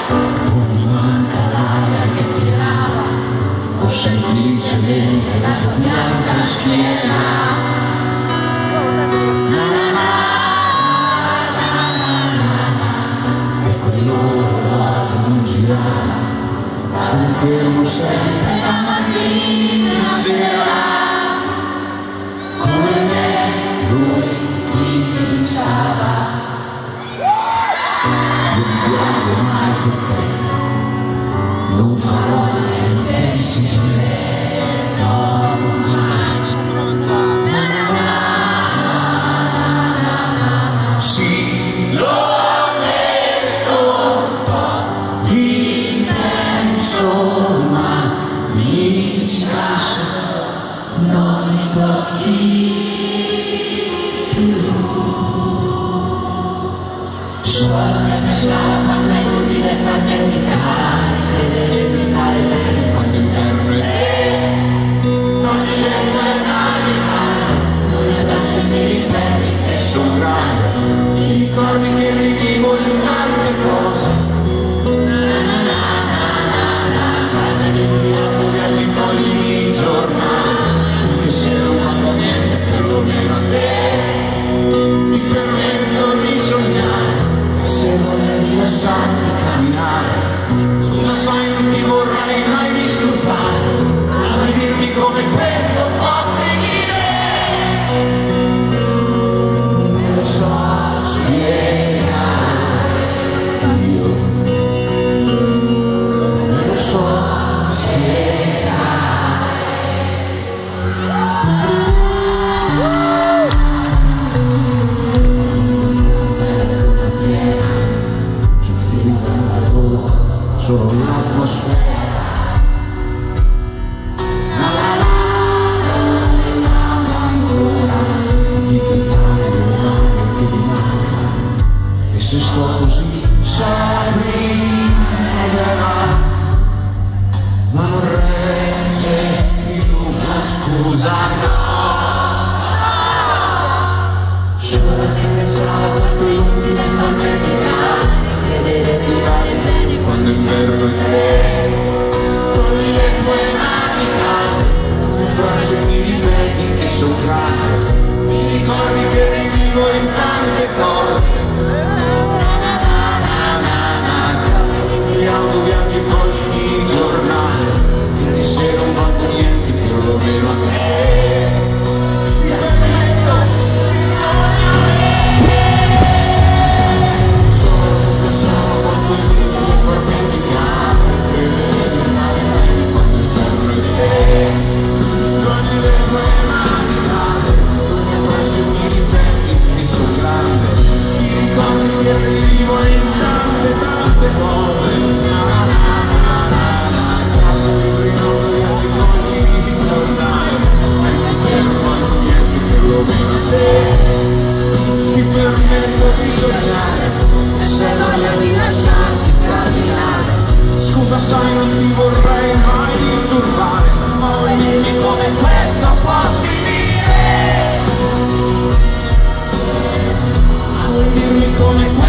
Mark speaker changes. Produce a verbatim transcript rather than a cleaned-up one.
Speaker 1: Non mi manca l'aria che tirava, ho semplicemente la tua bianca schiena. Na na na, na na na na, e quell'orologio non girava, sono fermo sempre da mattina a sera. Come me lui ti fissava. Non piango mai per te, non farò niente di simile, no mai. Na na na na na na. Sì, l'ho detto un po' di penso, ma mi scasso, non mi tocchi più. Solo che pensavo quando è inutile far dimenticare, credere di stare bene quando inverno è te. Togli le tue mani calde, non mi abbraccio e mi ripeti che sono grande. Mi ricordi che vivevo in tante cose. Na na na na na na, casa di cui viaggi fogli di giornale, che se non mando niente perlomeno a te. Mi permetto di sognare, se volevi lasciarti camminare. Scusa sai non ti vorrei mai disturbare, ma vuoi dirmi come questo può finire? Non lo so spiegare io, non lo so spiegare. Solo l'atmosfera. La la la la la la ancora di cantare l'aria che mi manca. E se sto così sarà primavera, ma non regge più una scusa, no. Solo che pensavo quanto è inutile far dimenticare, credere di stare bene quando inverno è te. Togli le tue mani calde, mi abbraccio e mi ripeti che sono grande. Mi ricordi che rivivo in tante cose. Na na na na na na, casa di cui auto viaggi fogli di giornale, che se non vado niente perlomeno a te. Ti permetto di sognare. Solo che pensavo quanto è inutile far dimenticare, credere di stare bene quando inverno è te. Togli le tue mani calde, non mi abbraccio e mi ripeti che sono grande. Mi ricordi che vivo in tante tante cose. Na na na na na na, casa di cui non viaggi fogli di giornale, anche se non vado niente perlomeno a te. Ti permetto di sognare, se voglia di lasciarti camminare. Scusa sai non ti vorrei mai disturbare, ma vuoi dirmi come questo può finire? Ma vuoi dirmi come questo